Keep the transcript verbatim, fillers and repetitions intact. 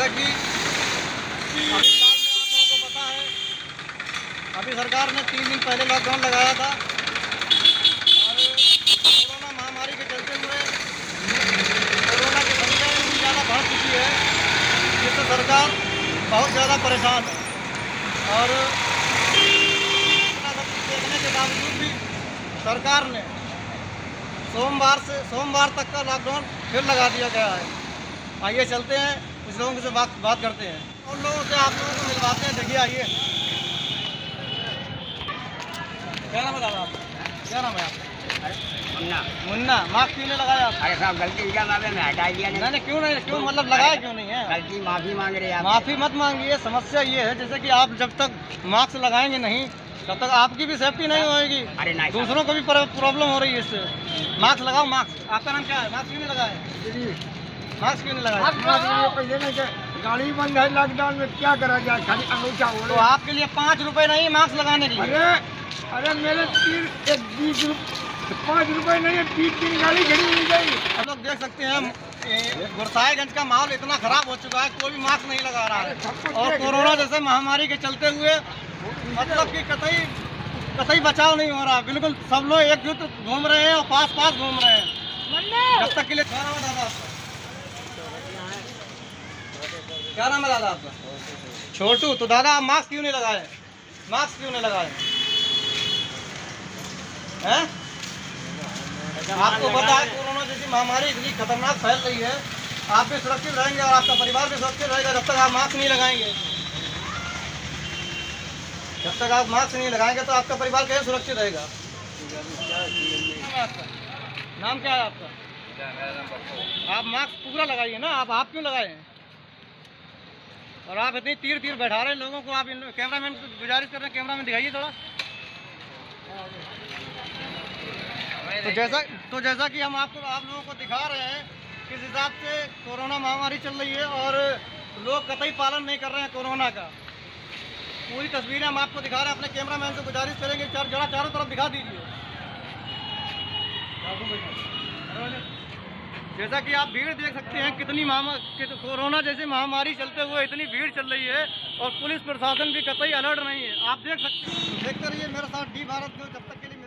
जैसा कि अभी फिलहाल में आप लोगों को पता है, अभी सरकार ने तीन दिन पहले लॉकडाउन लगाया था और कोरोना महामारी के चलते हुए कोरोना की संख्या इतनी ज़्यादा बढ़ चुकी है जिससे सरकार बहुत ज़्यादा परेशान है। और इतना सब कुछ देखने के बावजूद भी सरकार ने सोमवार से सोमवार तक का लॉकडाउन फिर लगा दिया गया है। आइए चलते हैं, कुछ लोगों से बात बात करते हैं, उन लोगों से आप लोगों को मिलवाते हैं। देखिए आइए, क्या नाम है दादा आपका? क्या नाम है आपका? मुन्ना। मुन्ना। मास्क क्यों नहीं लगाया आप? अरे साहब गलती क्या मारे में हटा दिया नहीं नहीं क्यों नहीं, क्यों मतलब लगाया क्यों नहीं है? गलती माफी मांग रहे हैं। माफ़ी मत मांगिए। समस्या ये है जैसे कि आप जब तक मास्क लगाएंगे नहीं तब तक आपकी भी सेफ्टी नहीं होएगी, अरे नहीं, दूसरों को भी प्रॉब्लम हो रही है इससे। मास्क लगाओ, मास्क। आपका नाम क्या है? मास्क क्यों नहीं लगाए? मास्क क्यों नहीं लगाया? गाड़ी बंद है लॉकडाउन में, क्या करा जाए? खाली अंगूठा हो तो आपके लिए पाँच रुपए नहीं मास्क लगाने के लिए। अरे अरे मेरे तीन एक बीस रुपये पाँच रुपए नहीं है, तीन तीन गाड़ी खड़ी मिल गई। आप लोग देख सकते हैं गुरसाईगंज का माहौल इतना खराब हो चुका है, कोई भी मास्क नहीं लगा रहा है। और कोरोना जैसे महामारी के चलते हुए मतलब कि कतई कतई बचाव नहीं हो रहा। बिल्कुल सब लोग एकजुट घूम रहे हैं और पास पास घूम रहे हैं। जब तक के लिए क्या नाम है दादा आपका? क्या नाम है दादा आपका? छोटू। तो दादा आप मास्क क्यों नहीं लगाए? मास्क क्यों नहीं लगाए हैं? आपको पता है कोरोना जैसी महामारी इतनी खतरनाक फैल रही है, आप भी सुरक्षित रहेंगे और आपका परिवार भी सुरक्षित रहेगा जब तक आप मास्क नहीं लगाएंगे। जब तक आप मास्क नहीं लगाएंगे तो आपका परिवार कैसे सुरक्षित रहेगा? नाम क्या है आपका? आप मास्क पूरा लगाइए ना। आप आप क्यों लगाए हैं? और आप इतनी तीर तीर बैठा रहे हैं लोगों को। आप कैमरामैन को गुजारिश कर रहे हैं, कैमरा में दिखाइए थोड़ा। तो जैसा तो जैसा कि हम आपको आप लोगों को दिखा रहे हैं किस हिसाब से कोरोना महामारी चल रही है और लोग कतई पालन नहीं कर रहे हैं कोरोना का। पूरी तस्वीरें हम आपको दिखा रहे हैं। अपने कैमरामैन से गुजारिश करेंगे चार जरा चारों तरफ दिखा दीजिए। जैसा कि आप भीड़ देख सकते हैं, कितनी महामा कोरोना जैसी महामारी चलते हुए इतनी भीड़ चल रही है और पुलिस प्रशासन भी कतई अलर्ट नहीं है। आप देख सकते हैं। देखते रहिए मेरे साथ डी भारत को। जब तक के लिए